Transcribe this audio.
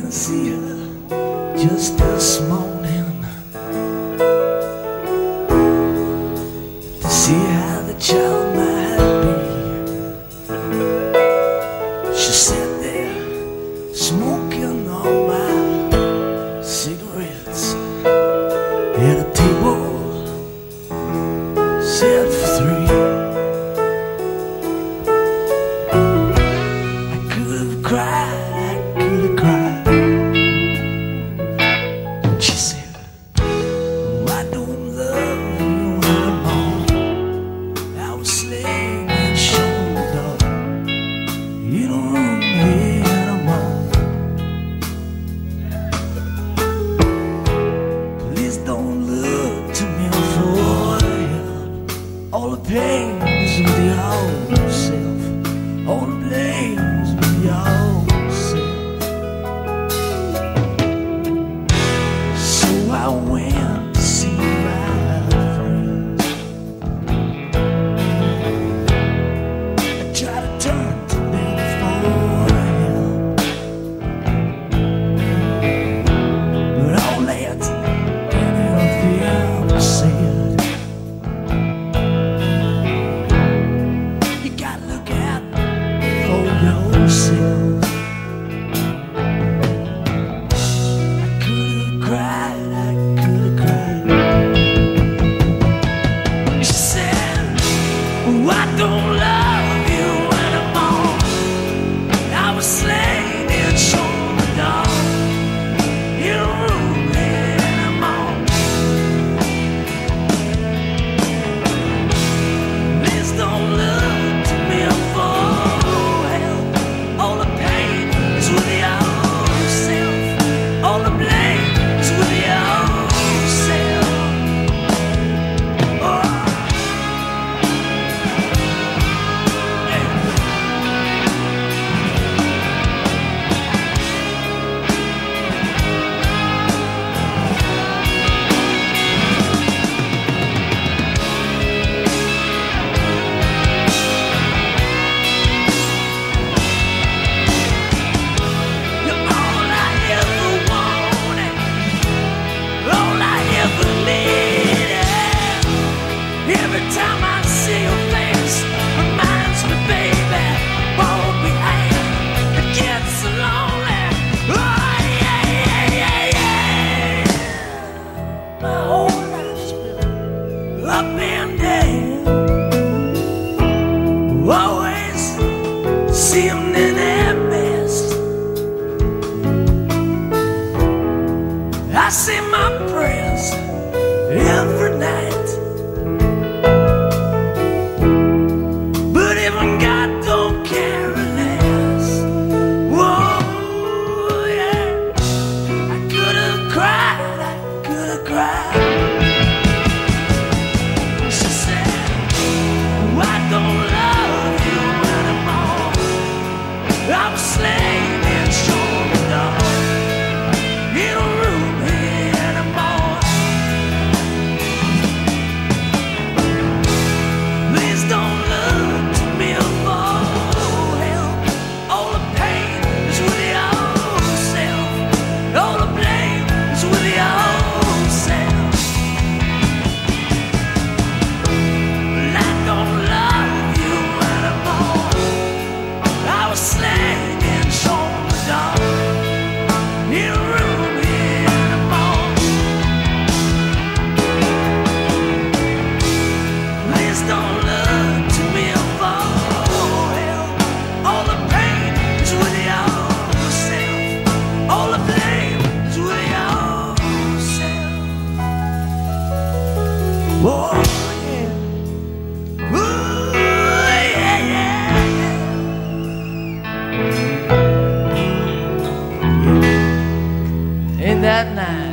to see her just this morning to see how the child might be. She sat there smoking all my cigarettes at a table set for three. I could have cried, I could have cried. She said, oh, I don't love you anymore. I was slaying and showing the door. You don't room here anymore. Please don't look to me for help. All the pain is with your own self. All the blame is with your own self. So I went to see my friends. I tried to turn to them for help, but all that any of them said, you gotta look out for yourself. I could have cried, I could have cried. She said, oh, I don't love you anymore. I was slain and shown the door. You don't rule me anymore. Please don't look to me for help. All the pain is with yourself. All the blame is with yourself. Oh. You're all I ever wanted, all I ever needed. Every time I see your face, reminds me, baby, what we had. It gets so lonely. Oh yeah, yeah, yeah, yeah. My whole life's been up and down, always seeming at best. I say my prayers every night, but even God don't care less. Whoa, yeah. I could have cried, I could have cried. She said, oh, I don't love you anymore. I was slain and shown the door. You don't rule me anymore. Please don't look to me for help. All the pain is with yourself. All the blame is with yourself. Well, I don't love you anymore. I was slain and shown the door. You don't rule me anymore. Please don't look to me for help. All the pain is with yourself. All the blame is with yourself. Oh yeah. Ooh, yeah, yeah, yeah. Ain't that nice?